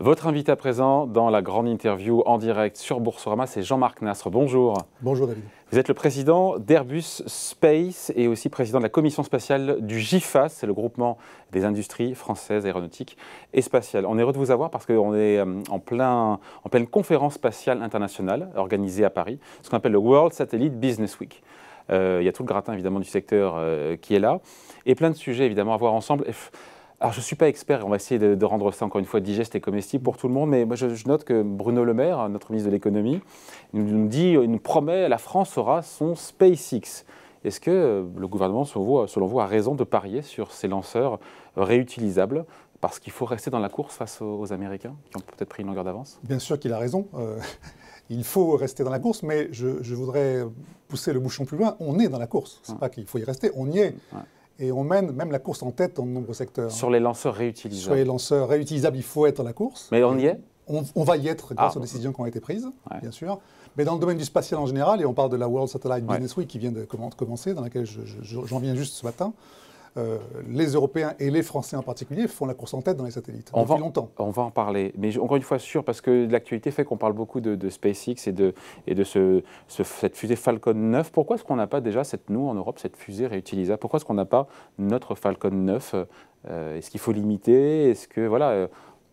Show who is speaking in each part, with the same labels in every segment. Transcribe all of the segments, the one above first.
Speaker 1: Votre invité à présent dans la grande interview en direct sur Boursorama, c'est Jean-Marc Nasr. Bonjour.
Speaker 2: Bonjour David.
Speaker 1: Vous êtes le président d'Airbus Space et aussi président de la commission spatiale du GIFAS, c'est le groupement des industries françaises aéronautiques et spatiales. On est heureux de vous avoir parce qu'on est en pleine conférence spatiale internationale organisée à Paris, ce qu'on appelle le World Satellite Business Week. Il y a tout le gratin évidemment du secteur qui est là et plein de sujets évidemment à voir ensemble. Alors, je ne suis pas expert, on va essayer de rendre ça encore une fois digeste et comestible pour tout le monde, mais moi je note que Bruno Le Maire, notre ministre de l'économie, il nous promet la France aura son SpaceX. Est-ce que le gouvernement, selon vous, a raison de parier sur ces lanceurs réutilisables parce qu'il faut rester dans la course face aux Américains qui ont peut-être pris une longueur d'avance?
Speaker 2: Bien sûr qu'il a raison. Il faut rester dans la course, mais je voudrais pousser le bouchon plus loin. On est dans la course. Ce n'est pas qu'il faut y rester, on y est. Ouais. Et on mène même la course en tête dans de nombreux secteurs.
Speaker 1: Sur les lanceurs réutilisables.
Speaker 2: Sur les lanceurs réutilisables, il faut être dans la course.
Speaker 1: Mais on y est?
Speaker 2: On va y être grâce aux décisions qui ont été prises, bien sûr. Mais dans le domaine du spatial en général, et on parle de la World Satellite Business Week qui vient de commencer, dans laquelle j'en viens juste ce matin, les Européens et les Français en particulier font la course en tête dans les satellites depuis longtemps.
Speaker 1: On va en parler, mais encore une fois sûr, parce que l'actualité fait qu'on parle beaucoup de SpaceX et de cette fusée Falcon 9. Pourquoi est-ce qu'on n'a pas déjà, nous en Europe, cette fusée réutilisable? Pourquoi est-ce qu'on n'a pas notre Falcon 9? Est-ce qu'il faut limiter? Est-ce que, voilà...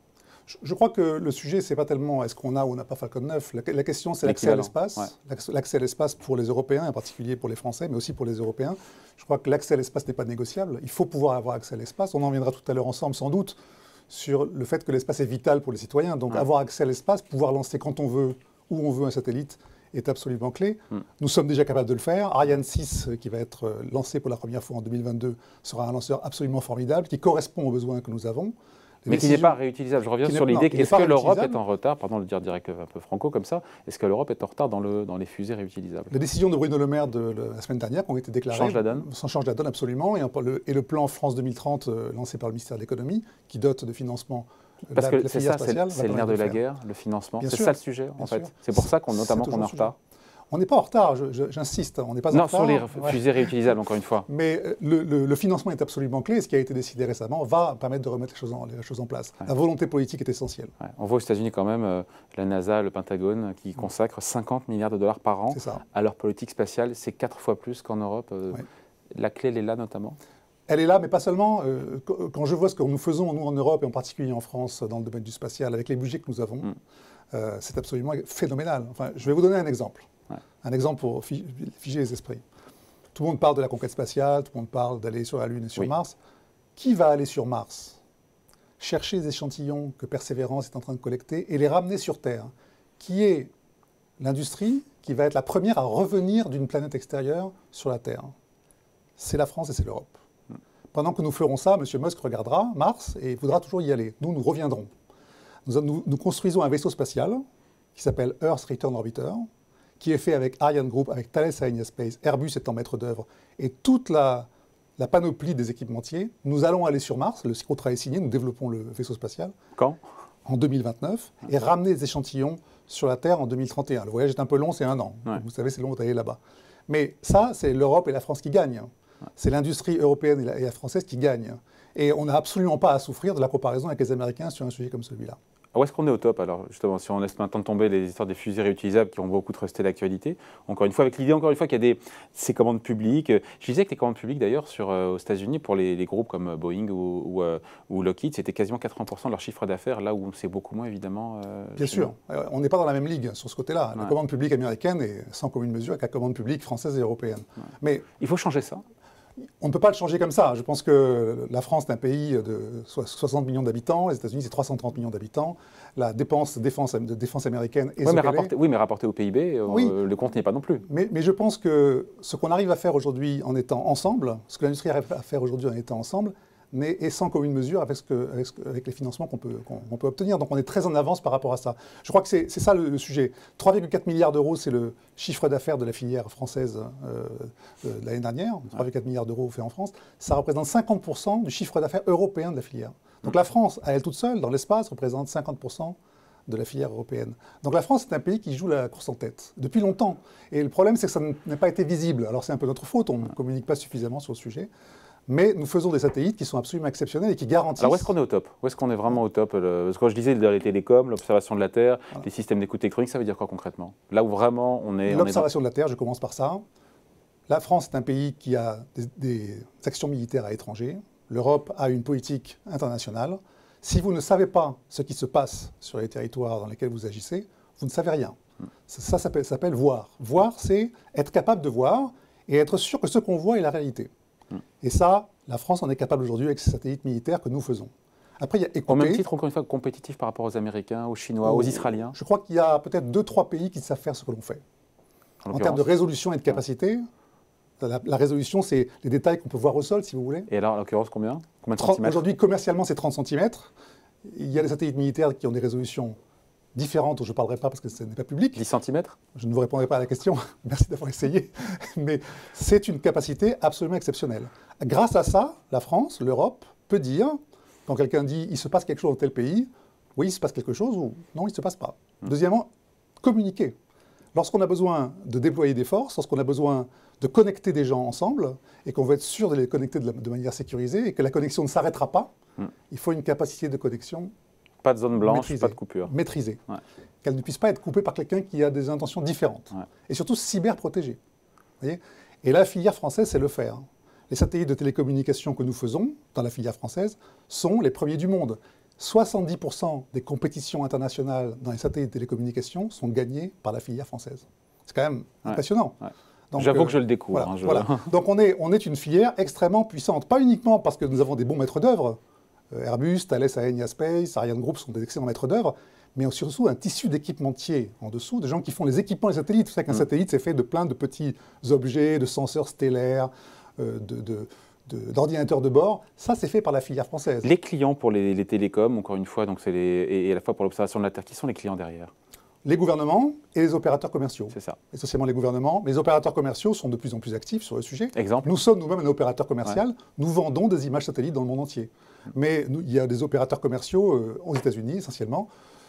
Speaker 2: Je crois que le sujet, ce n'est pas tellement est-ce qu'on a ou on n'a pas Falcon 9. La question, c'est l'accès à l'espace. Ouais. L'accès à l'espace pour les Européens, en particulier pour les Français, mais aussi pour les Européens. Je crois que l'accès à l'espace n'est pas négociable. Il faut pouvoir avoir accès à l'espace. On en viendra tout à l'heure ensemble, sans doute, sur le fait que l'espace est vital pour les citoyens. Donc, avoir accès à l'espace, pouvoir lancer quand on veut, où on veut un satellite, est absolument clé. Nous sommes déjà capables de le faire. Ariane 6, qui va être lancé pour la première fois en 2022, sera un lanceur absolument formidable, qui correspond aux besoins que nous avons.
Speaker 1: Mais qui n'est pas réutilisable. Je reviens sur l'idée qu'est-ce que l'Europe est en retard, pardon de le dire direct un peu franco comme ça, est-ce que l'Europe est en retard dans les fusées réutilisables?
Speaker 2: Les décisions de Bruno Le Maire de la semaine dernière qui ont été déclarées
Speaker 1: change la donne.
Speaker 2: Ça change la donne absolument. Et le plan France 2030 lancé par le ministère de l'économie qui dote de financement
Speaker 1: parce que c'est ça, c'est le nerf de la guerre, le financement. C'est ça le sujet en fait. C'est pour ça notamment qu'on est en retard.
Speaker 2: On n'est pas en retard, j'insiste, on n'est pas en retard.
Speaker 1: Non, sur les fusées réutilisables, encore une fois.
Speaker 2: Mais le financement est absolument clé. Ce qui a été décidé récemment va permettre de remettre les choses en place. Ouais. La volonté politique est essentielle. Ouais.
Speaker 1: On voit aux États-Unis quand même la NASA, le Pentagone, qui consacrent 50 milliards de dollars par an à leur politique spatiale. C'est 4 fois plus qu'en Europe. La clé, elle est là notamment.
Speaker 2: Elle est là, mais pas seulement. Quand je vois ce que nous faisons, nous, en Europe, et en particulier en France, dans le domaine du spatial, avec les budgets que nous avons, c'est absolument phénoménal. Enfin, je vais vous donner un exemple. Un exemple pour figer les esprits. Tout le monde parle de la conquête spatiale, tout le monde parle d'aller sur la Lune et sur Mars. Qui va aller sur Mars? Chercher les échantillons que Persévérance est en train de collecter et les ramener sur Terre. Qui est l'industrie qui va être la première à revenir d'une planète extérieure sur la Terre? C'est la France et c'est l'Europe. Pendant que nous ferons ça, M. Musk regardera Mars et voudra toujours y aller. Nous reviendrons. Nous construisons un vaisseau spatial qui s'appelle Earth Return Orbiter, qui est fait avec Ariane Group, avec Thales Alenia Space, Airbus étant maître d'œuvre, et toute la panoplie des équipementiers. Nous allons aller sur Mars, le contrat est signé, nous développons le vaisseau spatial.
Speaker 1: Quand?
Speaker 2: En 2029, et ramener des échantillons sur la Terre en 2031. Le voyage est un peu long, c'est 1 an. Ouais. Vous savez, c'est long d'aller là-bas. Mais ça, c'est l'Europe et la France qui gagnent. C'est l'industrie européenne et la française qui gagnent. Et on n'a absolument pas à souffrir de la comparaison avec les Américains sur un sujet comme celui-là.
Speaker 1: Où est-ce qu'on est au top alors, justement, si on laisse maintenant tomber les histoires des fusées réutilisables qui ont beaucoup resté d'actualité, encore une fois, avec l'idée qu'il y a ces commandes publiques. Je disais que les commandes publiques d'ailleurs aux États-Unis pour les groupes comme Boeing ou Lockheed, c'était quasiment 80% de leur chiffre d'affaires, là où c'est beaucoup moins évidemment.
Speaker 2: Bien sûr, on n'est pas dans la même ligue sur ce côté-là. La commande publique américaine est sans commune mesure avec la commande publique française et européenne. Ouais.
Speaker 1: Mais il faut changer ça.
Speaker 2: On ne peut pas le changer comme ça. Je pense que la France est un pays de 60 millions d'habitants, les États-Unis c'est 330 millions d'habitants. La dépense de défense américaine est
Speaker 1: mais rapporté au PIB, le compte n'y est pas non plus.
Speaker 2: Mais je pense que ce qu'on arrive à faire aujourd'hui en étant ensemble, ce que l'industrie arrive à faire aujourd'hui en étant ensemble, est sans commune mesure avec les financements qu'on peut obtenir. Donc on est très en avance par rapport à ça. Je crois que c'est ça le sujet. 3,4 milliards d'euros, c'est le chiffre d'affaires de la filière française de l'année dernière. 3,4 milliards d'euros faits en France. Ça représente 50% du chiffre d'affaires européen de la filière. Donc la France, à elle toute seule, dans l'espace, représente 50% de la filière européenne. Donc la France est un pays qui joue la course en tête depuis longtemps. Et le problème, c'est que ça n'a pas été visible. Alors c'est un peu notre faute, on ne communique pas suffisamment sur le sujet. Mais nous faisons des satellites qui sont absolument exceptionnels et qui garantissent...
Speaker 1: Alors où est-ce qu'on est au top? Où est-ce qu'on est vraiment au top? Parce que quand je disais dans les télécoms, l'observation de la Terre, les systèmes d'écoute électronique, ça veut dire quoi concrètement? Là où vraiment on est...
Speaker 2: L'observation de la Terre, je commence par ça. La France est un pays qui a des actions militaires à l'étranger. L'Europe a une politique internationale. Si vous ne savez pas ce qui se passe sur les territoires dans lesquels vous agissez, vous ne savez rien. Ça s'appelle voir. Voir, c'est être capable de voir et être sûr que ce qu'on voit est la réalité. Et ça, la France en est capable aujourd'hui avec ces satellites militaires que nous faisons. Après, il y a écouter.
Speaker 1: Au même titre, encore une fois, compétitif par rapport aux Américains, aux Chinois, aux Israéliens.
Speaker 2: Je crois qu'il y a peut-être 2-3 pays qui savent faire ce que l'on fait. En termes de résolution et de capacité, la résolution, c'est les détails qu'on peut voir au sol, si vous voulez.
Speaker 1: Et alors, en l'occurrence, combien de centimètres?
Speaker 2: Aujourd'hui, commercialement, c'est 30 cm. Il y a des satellites militaires qui ont des résolutions différentes, dont je ne parlerai pas parce que ce n'est pas public.
Speaker 1: 10 cm?
Speaker 2: Je ne vous répondrai pas à la question. Merci d'avoir essayé. Mais c'est une capacité absolument exceptionnelle. Grâce à ça, la France, l'Europe, peut dire, quand quelqu'un dit « il se passe quelque chose dans tel pays », oui, il se passe quelque chose ou non, il ne se passe pas. Deuxièmement, communiquer. Lorsqu'on a besoin de déployer des forces, lorsqu'on a besoin de connecter des gens ensemble et qu'on veut être sûr de les connecter de manière sécurisée et que la connexion ne s'arrêtera pas, il faut une capacité de connexion.
Speaker 1: Pas de zone blanche, pas de coupure.
Speaker 2: Maîtrisée. Ouais. Qu'elle ne puisse pas être coupée par quelqu'un qui a des intentions différentes. Ouais. Et surtout cyber-protégée. Et la filière française sait le faire. Les satellites de télécommunications que nous faisons dans la filière française sont les premiers du monde. 70% des compétitions internationales dans les satellites de télécommunications sont gagnées par la filière française. C'est quand même impressionnant.
Speaker 1: Ouais. J'avoue que je le découvre.
Speaker 2: Voilà, voilà. Donc on est une filière extrêmement puissante. Pas uniquement parce que nous avons des bons maîtres d'œuvre. Airbus, Thales, Aenia Space, Ariane Group sont des excellents maîtres d'œuvre, mais surtout un tissu d'équipementiers en dessous, de gens qui font les équipements des satellites. Vous savez qu'un satellite, c'est fait de plein de petits objets, de senseurs stellaires, d'ordinateurs de bord. Ça, c'est fait par la filière française.
Speaker 1: Les clients pour les télécoms, encore une fois, donc et à la fois pour l'observation de la Terre, qui sont les clients derrière?
Speaker 2: Les gouvernements et les opérateurs commerciaux.
Speaker 1: C'est ça.
Speaker 2: Essentiellement les gouvernements. Mais les opérateurs commerciaux sont de plus en plus actifs sur le sujet.
Speaker 1: Exemple?
Speaker 2: Nous sommes nous-mêmes un opérateur commercial. Ouais. Nous vendons des images satellites dans le monde entier. Mais il y a des opérateurs commerciaux aux États-Unis, essentiellement.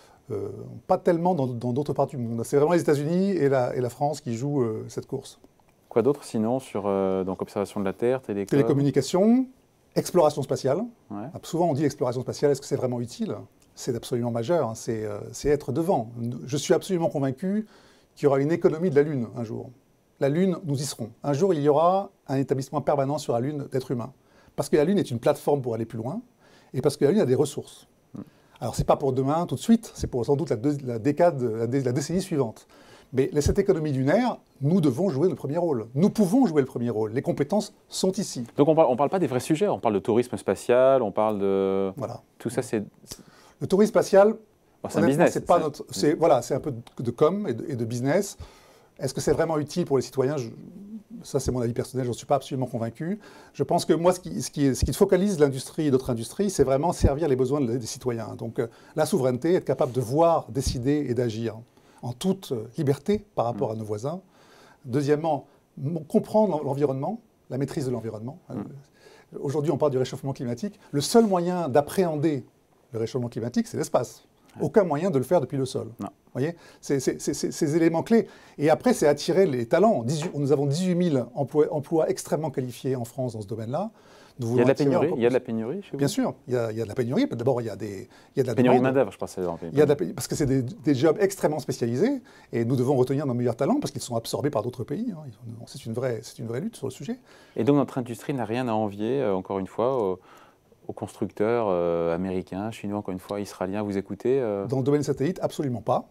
Speaker 2: Pas tellement dans d'autres parties du monde. C'est vraiment les États-Unis et la France qui jouent cette course.
Speaker 1: Quoi d'autre sinon sur donc observation de la Terre,
Speaker 2: télécommunications, exploration spatiale.
Speaker 1: Ouais.
Speaker 2: Souvent on dit exploration spatiale, est-ce que c'est vraiment utile? C'est absolument majeur, hein. C'est être devant. Je suis absolument convaincu qu'il y aura une économie de la Lune un jour. La Lune, nous y serons. Un jour, il y aura un établissement permanent sur la Lune d'êtres humains. Parce que la Lune est une plateforme pour aller plus loin, et parce que la Lune a des ressources. Alors, ce n'est pas pour demain, tout de suite, c'est pour sans doute la décennie suivante. Mais cette économie lunaire, nous devons jouer le premier rôle. Nous pouvons jouer le premier rôle. Les compétences sont ici.
Speaker 1: Donc, on ne parle pas des vrais sujets, on parle de tourisme spatial, on parle de...
Speaker 2: Voilà.
Speaker 1: Tout ça, c'est...
Speaker 2: Le tourisme spatial,
Speaker 1: c'est un business.
Speaker 2: C'est un peu de com et de business. Est-ce que c'est vraiment utile pour les citoyens? Ça, c'est mon avis personnel, je n'en suis pas absolument convaincu. Je pense que moi, ce qui focalise l'industrie et d'autres industries, c'est vraiment servir les besoins des citoyens. Donc, la souveraineté, être capable de voir, décider et d'agir en toute liberté par rapport à nos voisins. Deuxièmement, comprendre l'environnement, la maîtrise de l'environnement. Aujourd'hui, on parle du réchauffement climatique. Le seul moyen d'appréhender le réchauffement climatique, c'est l'espace. Aucun moyen de le faire depuis le sol.
Speaker 1: Non.
Speaker 2: Vous voyez, c'est ces éléments clés. Et après, c'est attirer les talents. Nous avons 18 000 emplois extrêmement qualifiés en France dans ce domaine-là.
Speaker 1: Il y a de la pénurie, il y a de la pénurie chez vous?
Speaker 2: Bien sûr, il y a de la pénurie. D'abord, il y a de la
Speaker 1: pénurie
Speaker 2: demande.
Speaker 1: de main-d'œuvre, je pense.
Speaker 2: Parce que c'est des jobs extrêmement spécialisés et nous devons retenir nos meilleurs talents parce qu'ils sont absorbés par d'autres pays. Hein. C'est une vraie lutte sur le sujet.
Speaker 1: Et donc, notre industrie n'a rien à envier, encore une fois, aux constructeurs américains, chinois, encore une fois, israéliens, vous écoutez
Speaker 2: Dans le domaine des satellites, absolument pas.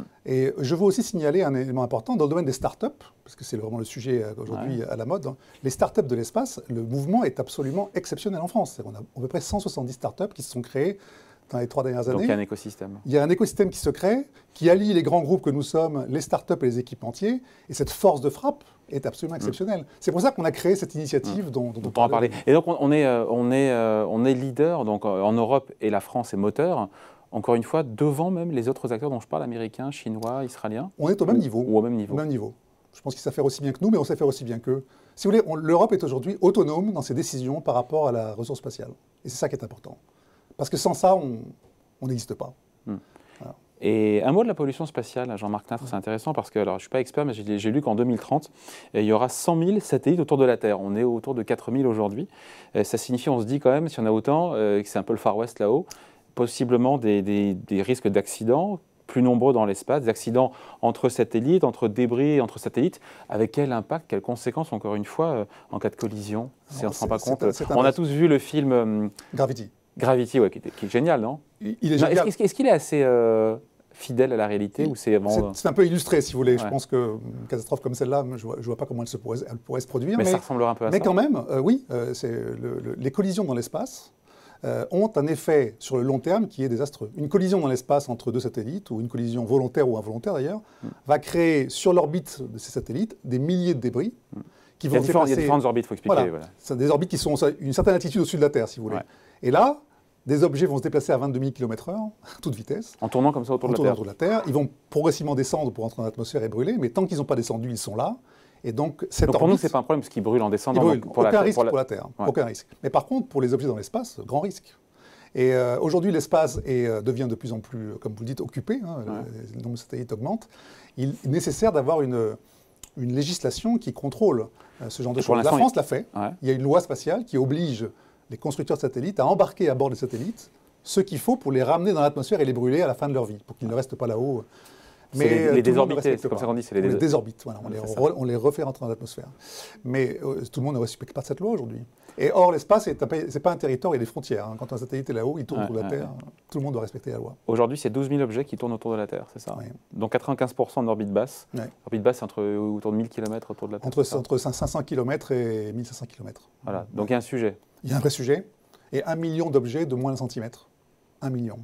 Speaker 2: Et je veux aussi signaler un élément important dans le domaine des startups, parce que c'est vraiment le sujet aujourd'hui à la mode. Hein. Les startups de l'espace, le mouvement est absolument exceptionnel en France. On a à peu près 170 startups qui se sont créées dans les 3 dernières années.
Speaker 1: Donc il y a un écosystème.
Speaker 2: Il y a un écosystème qui se crée, qui allie les grands groupes que nous sommes, les startups et les équipementiers, et cette force de frappe est absolument exceptionnelle. C'est pour ça qu'on a créé cette initiative dont on
Speaker 1: pourra en parler. Et donc on est leader donc, en Europe, et la France est moteur, encore une fois, devant même les autres acteurs dont je parle, américains, chinois, israéliens.
Speaker 2: On est au même niveau.
Speaker 1: Ou au même niveau.
Speaker 2: Au même niveau. Je pense qu'ils savent faire aussi bien que nous, mais on sait faire aussi bien qu'eux. Si vous voulez, l'Europe est aujourd'hui autonome dans ses décisions par rapport à la ressource spatiale. Et c'est ça qui est important. Parce que sans ça, on n'existe pas.
Speaker 1: Voilà. Et un mot de la pollution spatiale, Jean-Marc Natre, c'est intéressant parce que, alors je ne suis pas expert, mais j'ai lu qu'en 2030, il y aura 100 000 satellites autour de la Terre. On est autour de 4 000 aujourd'hui. Ça signifie, on se dit quand même, si on a autant, que c'est un peu le Far West là-haut, possiblement des risques d'accidents plus nombreux dans l'espace, des accidents entre satellites, entre débris, entre satellites. Avec quel impact, quelles conséquences, encore une fois, en cas de collision? On ne se rend pas compte. On a tous vu le film
Speaker 2: Gravity.
Speaker 1: Gravity, ouais, qui est génial, non?
Speaker 2: Il est génial.
Speaker 1: Est-ce qu'il est assez fidèle à la réalité ou c'est vraiment...
Speaker 2: C'est un peu illustré, si vous voulez.
Speaker 1: Ouais.
Speaker 2: Je pense qu'une catastrophe comme celle-là, je ne vois pas comment elle pourrait se produire.
Speaker 1: Mais ça ressemblerait un peu à ça.
Speaker 2: Mais quand même, oui, les collisions dans l'espace ont un effet sur le long terme qui est désastreux. Une collision dans l'espace entre deux satellites, ou une collision volontaire ou involontaire d'ailleurs, va créer sur l'orbite de ces satellites des milliers de débris. Qui vont
Speaker 1: il y a différentes orbites, il faut expliquer.
Speaker 2: Voilà. C'est des orbites qui sont à une certaine altitude au-dessus de la Terre, si vous voulez.
Speaker 1: Ouais.
Speaker 2: Et là, des objets vont se déplacer à 22 000 km/h, à toute vitesse.
Speaker 1: En tournant comme ça autour de
Speaker 2: la Terre. Ils vont progressivement descendre pour entrer dans l'atmosphère et brûler, mais tant qu'ils n'ont pas descendu, ils sont là. Et donc,
Speaker 1: pour nous, ce n'est pas un problème parce qu'ils brûlent en descendant.
Speaker 2: Aucun risque pour la Terre. Ouais. Aucun risque. Mais par contre, pour les objets dans l'espace, grand risque. Et aujourd'hui, l'espace devient de plus en plus, comme vous le dites, occupé. Le nombre de satellites augmente. Il est nécessaire d'avoir une législation qui contrôle ce genre de choses. La France l'a fait. Ouais. Il y a une loi spatiale qui oblige les constructeurs de satellites à embarquer à bord des satellites ce qu'il faut pour les ramener dans l'atmosphère et les brûler à la fin de leur vie, pour qu'ils ne restent pas là-haut.
Speaker 1: Mais les désorbités, c'est comme ça qu'on dit, c'est les
Speaker 2: désorbites. Voilà, on les refait rentrer dans l'atmosphère. Mais tout le monde ne respecte pas cette loi aujourd'hui. Et or, l'espace, c'est pas un territoire, il y a des frontières. Hein. Quand un satellite est là-haut, il tourne autour de la Terre, tout le monde doit respecter la loi.
Speaker 1: Aujourd'hui, c'est 12 000 objets qui tournent autour de la Terre, c'est ça?
Speaker 2: Oui.
Speaker 1: Donc 95% en orbite basse. Oui. Orbite basse, c'est autour de 1000 km autour de la Terre.
Speaker 2: Entre 500 km et 1500 km.
Speaker 1: Voilà, donc il y a un sujet.
Speaker 2: Il y a un vrai sujet. Et 1 million d'objets de moins d'un centimètre. 1 million.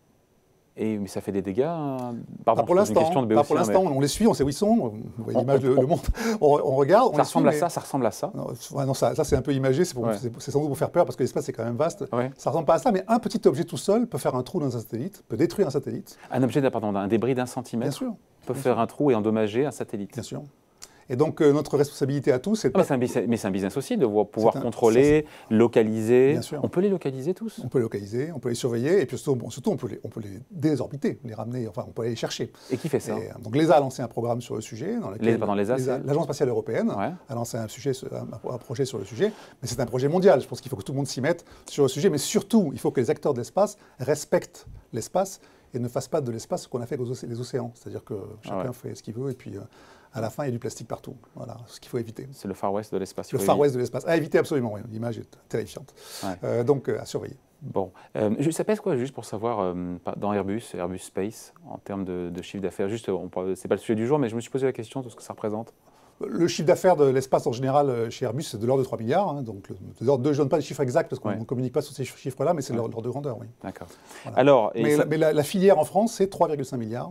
Speaker 1: Mais ça fait des dégâts. Pardon,
Speaker 2: pour l'instant, on les suit, on sait où ils sont. Vous voyez l'image, le monde. On regarde.
Speaker 1: Ça ressemble à ça, ça ressemble à ça.
Speaker 2: Non, ça c'est un peu imagé, c'est sans doute pour faire peur parce que l'espace c'est quand même vaste. Ouais. Ça ressemble pas à ça, mais un petit objet tout seul peut faire un trou dans un satellite, peut détruire un satellite.
Speaker 1: Un débris d'1 centimètre.
Speaker 2: Bien sûr.
Speaker 1: Peut faire un trou et endommager un satellite.
Speaker 2: Bien sûr. Et donc, notre responsabilité à tous, c'est
Speaker 1: mais c'est un business aussi, de pouvoir contrôler, localiser.
Speaker 2: Bien sûr.
Speaker 1: On peut les localiser tous?
Speaker 2: On peut les localiser, on peut les surveiller, et puis surtout on peut les désorbiter, les ramener, enfin, on peut aller les chercher.
Speaker 1: Et qui fait ça?
Speaker 2: Donc, l'ESA a lancé un programme sur le sujet.
Speaker 1: L'Agence
Speaker 2: spatiale européenne a lancé un projet sur le sujet. Mais c'est un projet mondial. Je pense qu'il faut que tout le monde s'y mette sur le sujet. Mais surtout, il faut que les acteurs de l'espace respectent l'espace et ne fassent pas de l'espace ce qu'on a fait avec les océans. C'est-à-dire que chacun fait ce qu'il veut, et puis... à la fin, il y a du plastique partout. Voilà, ce qu'il faut éviter.
Speaker 1: C'est le Far West de l'espace.
Speaker 2: Le Far West de l'espace. À éviter absolument, oui. L'image est terrifiante. Ouais. Donc, à surveiller.
Speaker 1: Bon. Ça pèse quoi, juste pour savoir, dans Airbus Space, en termes de chiffre d'affaires? Juste, c'est pas le sujet du jour, mais je me suis posé la question de ce que ça représente.
Speaker 2: Le chiffre d'affaires de l'espace en général chez Airbus, c'est de l'ordre de 3 milliards. Hein, donc, je ne donne pas les chiffres exacts parce qu'on ne communique pas sur ces chiffres-là, mais c'est l'ordre de grandeur, oui.
Speaker 1: D'accord.
Speaker 2: Voilà.
Speaker 1: Alors,
Speaker 2: mais la filière en France, c'est 3,5 milliards.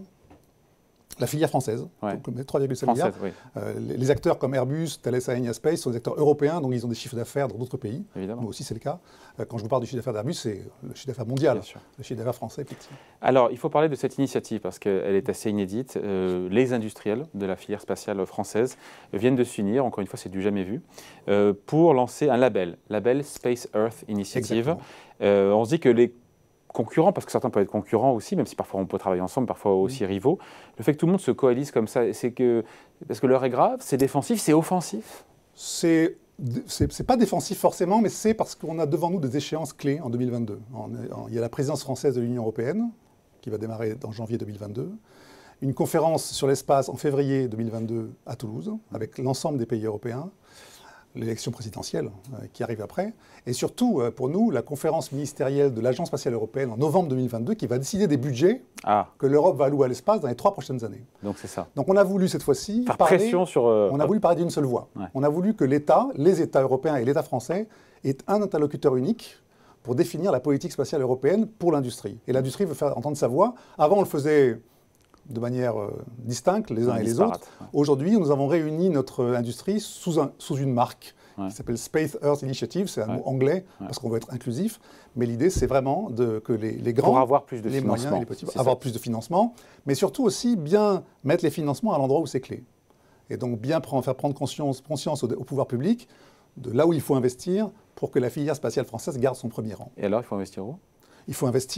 Speaker 2: La filière française, 3,5 milliards. Oui. Les acteurs comme Airbus, Thales Alenia Space sont des acteurs européens, donc ils ont des chiffres d'affaires dans d'autres pays.
Speaker 1: Évidemment.
Speaker 2: Nous aussi, c'est le cas. Quand je vous parle du chiffre d'affaires d'Airbus, c'est le chiffre d'affaires mondial. Le chiffre d'affaires français est petit.
Speaker 1: Alors, il faut parler de cette initiative parce qu'elle est assez inédite. Les industriels de la filière spatiale française viennent de s'unir, encore une fois, c'est du jamais vu, pour lancer un label Space Earth Initiative. On se dit que les concurrents, parce que certains peuvent être concurrents aussi, même si parfois on peut travailler ensemble, parfois aussi rivaux. Le fait que tout le monde se coalise comme ça, c'est parce que l'heure est grave, c'est défensif, c'est offensif?
Speaker 2: C'est pas défensif forcément, mais c'est parce qu'on a devant nous des échéances clés en 2022. Il y a la présidence française de l'Union européenne, qui va démarrer en janvier 2022. Une conférence sur l'espace en février 2022 à Toulouse, avec l'ensemble des pays européens. L'élection présidentielle qui arrive après, et surtout, pour nous, la conférence ministérielle de l'Agence spatiale européenne en novembre 2022 qui va décider des budgets que l'Europe va allouer à l'espace dans les 3 prochaines années.
Speaker 1: Donc c'est ça.
Speaker 2: Donc on a voulu cette fois-ci on a voulu parler d'une seule voix. Ouais. On a voulu que les États européens et l'État français aient un interlocuteur unique pour définir la politique spatiale européenne pour l'industrie. Et l'industrie veut faire entendre sa voix. Avant, on le faisait de manière distincte, les uns et les autres. Ouais. Aujourd'hui, nous avons réuni notre industrie sous une marque qui s'appelle Space Earth Initiative. C'est un mot anglais parce qu'on veut être inclusif. Mais l'idée, c'est vraiment que les grands,
Speaker 1: pour avoir plus de
Speaker 2: les moyens et les petits, avoir plus de financement, mais surtout aussi bien mettre les financements à l'endroit où c'est clé. Et donc bien faire prendre conscience au pouvoir public de là où il faut investir pour que la filière spatiale française garde son premier rang.
Speaker 1: Et alors, il faut investir où?
Speaker 2: Il faut investir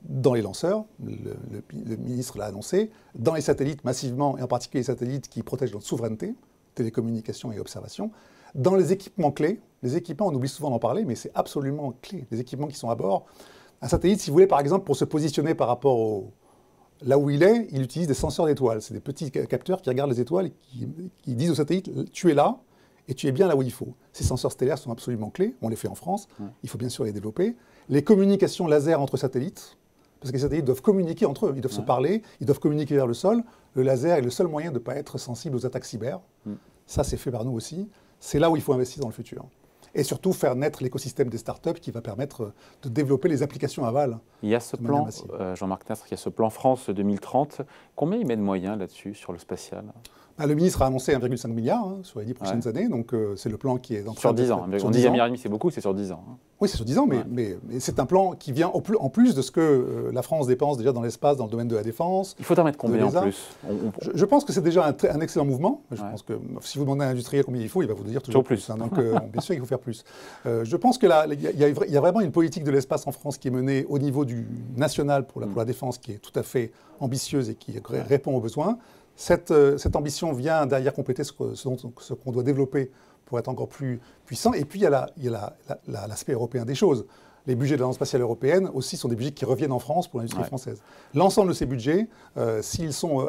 Speaker 2: dans les lanceurs, le ministre l'a annoncé, dans les satellites massivement, et en particulier les satellites qui protègent notre souveraineté, télécommunications et observation, dans les équipements clés. Les équipements, on oublie souvent d'en parler, mais c'est absolument clé. Les équipements qui sont à bord. Un satellite, si vous voulez, par exemple, pour se positionner par rapport là où il utilise des senseurs d'étoiles. C'est des petits capteurs qui regardent les étoiles et qui disent au satellite, tu es là et tu es bien là où il faut. Ces senseurs stellaires sont absolument clés. On les fait en France. Il faut bien sûr les développer. Les communications laser entre satellites, parce que les satellites doivent communiquer entre eux. Ils doivent se parler, ils doivent communiquer vers le sol. Le laser est le seul moyen de ne pas être sensible aux attaques cyber. Ça, c'est fait par nous aussi. C'est là où il faut investir dans le futur. Et surtout faire naître l'écosystème des startups qui va permettre de développer les applications aval.
Speaker 1: Il y a ce plan, Jean-Marc Nastre, il y a ce plan France 2030. Combien il met de moyens là-dessus, sur le spatial ?
Speaker 2: Le ministre a annoncé 1,5 milliard sur les 10 prochaines années, donc c'est le plan qui est en train
Speaker 1: de... Sur 10 ans, on dit 1,5 milliard, c'est beaucoup, c'est sur 10 ans.
Speaker 2: Oui, c'est sur 10 ans, mais c'est un plan qui vient en plus de ce que la France dépense déjà dans l'espace, dans le domaine de la défense.
Speaker 1: Il faut en mettre combien en plus?
Speaker 2: Je pense que c'est déjà un excellent mouvement. Je pense que si vous demandez à un industriel combien il faut, il va vous dire toujours plus. Donc bien sûr, il faut faire plus. Je pense qu'il y a vraiment une politique de l'espace en France qui est menée au niveau du national pour la défense, qui est tout à fait ambitieuse et qui répond aux besoins. Cette ambition vient derrière compléter ce qu'on doit développer pour être encore plus puissant. Et puis, il y a l'aspect européen des choses. Les budgets de l'Agence spatiale européenne aussi sont des budgets qui reviennent en France pour l'industrie française. L'ensemble de ces budgets, s'ils sont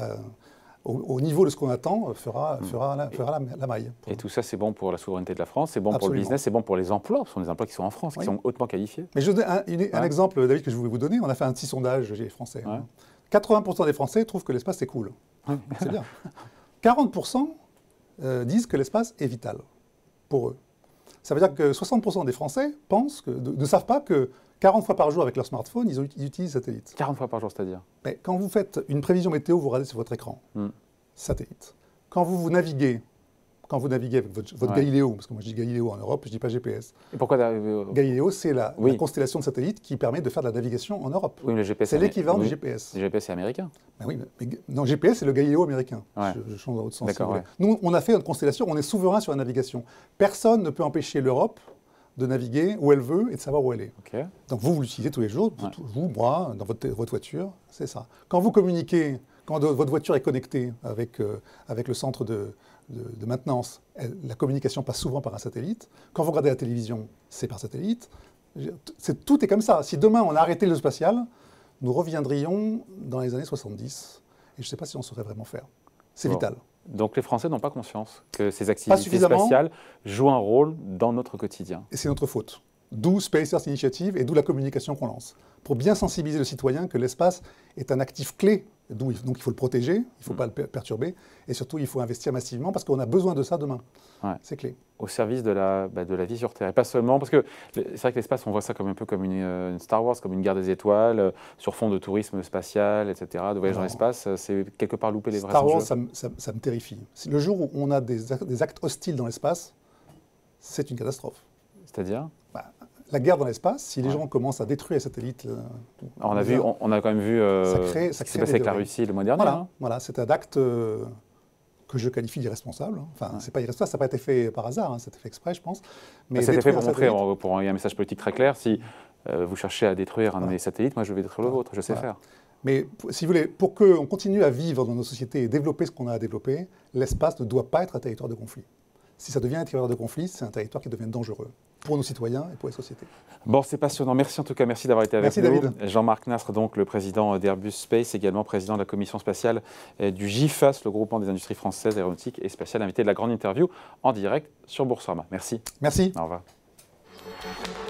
Speaker 2: au niveau de ce qu'on attend, fera la maille.
Speaker 1: Et tout ça, c'est bon pour la souveraineté de la France, c'est bon pour le business, c'est bon pour les emplois. Ce sont des emplois qui sont en France, qui sont hautement qualifiés.
Speaker 2: Mais je donne un exemple, David, que je voulais vous donner. On a fait un petit sondage chez les Français. 80% des Français trouvent que l'espace est cool. C'est bien. 40% disent que l'espace est vital pour eux. Ça veut dire que 60% des Français ne savent pas que 40 fois par jour avec leur smartphone, ils utilisent satellite.
Speaker 1: 40 fois par jour, c'est-à-dire?
Speaker 2: Mais quand vous faites une prévision météo, vous regardez sur votre écran, satellite. Quand vous naviguez avec votre Galileo, parce que moi je dis Galileo en Europe, je ne dis pas GPS.
Speaker 1: Et pourquoi
Speaker 2: Galileo, c'est la constellation de satellites qui permet de faire de la navigation en Europe.
Speaker 1: Oui, mais le GPS,
Speaker 2: c'est l'équivalent du GPS.
Speaker 1: Le GPS, c'est américain.
Speaker 2: Oui, non, GPS, c'est le Galileo américain. Je change dans l'autre sens. Si nous, on a fait une constellation, on est souverain sur la navigation. Personne ne peut empêcher l'Europe de naviguer où elle veut et de savoir où elle est. Donc vous l'utilisez tous les jours, vous, moi, dans votre voiture, c'est ça. Quand vous communiquez, quand votre voiture est connectée avec le centre de maintenance, la communication passe souvent par un satellite. Quand vous regardez la télévision, c'est par satellite. Tout est comme ça. Si demain on a arrêté le spatial, nous reviendrions dans les années 70. Et je ne sais pas si on saurait vraiment faire. C'est vital.
Speaker 1: Donc les Français n'ont pas conscience que ces activités spatiales jouent un rôle dans notre quotidien.
Speaker 2: Et c'est notre faute. D'où Space Earth Initiative et d'où la communication qu'on lance. Pour bien sensibiliser le citoyen que l'espace est un actif clé. Donc il faut le protéger, il ne faut pas le perturber. Et surtout, il faut investir massivement parce qu'on a besoin de ça demain. C'est clé.
Speaker 1: Au service de la vie sur Terre. Et pas seulement, parce que c'est vrai que l'espace, on voit ça comme un peu comme une Star Wars, comme une guerre des étoiles, sur fond de tourisme spatial, etc., de voyage dans l'espace. C'est quelque part louper les vrais enjeux.
Speaker 2: Star Wars, ça me terrifie. Le jour où on a des actes hostiles dans l'espace, c'est une catastrophe.
Speaker 1: C'est-à-dire
Speaker 2: la guerre dans l'espace, si les gens commencent à détruire les satellites...
Speaker 1: on a quand même vu ce qui s'est passé avec la Russie le mois dernier.
Speaker 2: Voilà, c'est un acte que je qualifie d'irresponsable. Enfin, c'est pas irresponsable, ça n'a pas été fait par hasard, ça a été fait exprès, je pense.
Speaker 1: Mais c'était fait pour montrer, pour envoyer un message politique très clair, si vous cherchez à détruire un des satellites, moi je vais détruire le vôtre, je sais faire.
Speaker 2: Mais si vous voulez, pour qu'on continue à vivre dans nos sociétés et développer ce qu'on a à développer, l'espace ne doit pas être un territoire de conflit. Si ça devient un territoire de conflit, c'est un territoire qui devient dangereux pour nos citoyens et pour les sociétés.
Speaker 1: Bon, c'est passionnant. Merci en tout cas, merci d'avoir été avec nous.
Speaker 2: David.
Speaker 1: Jean-Marc Nastre, donc le président d'Airbus Space, également président de la commission spatiale du GIFAS, le groupement des industries françaises aéronautiques et spatiales, invité de la grande interview en direct sur Boursorama. Merci.
Speaker 2: Merci.
Speaker 1: Au revoir.